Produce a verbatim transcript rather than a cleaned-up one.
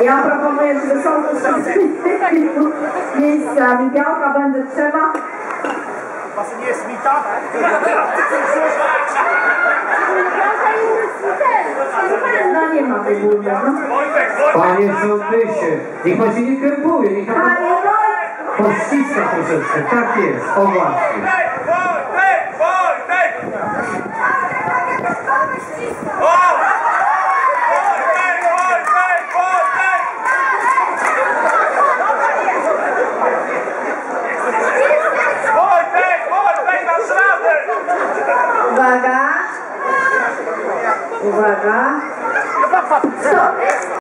Ja proponuję, że są to miejscami. Białka będzie trzeba. Was nie jest mita? No nie ma tej góry. Panie sołtysie, niech pan się nie krępuje, niech pan pościska troszeczkę. Tak jest, o właśnie. Uwaga. Uwaga.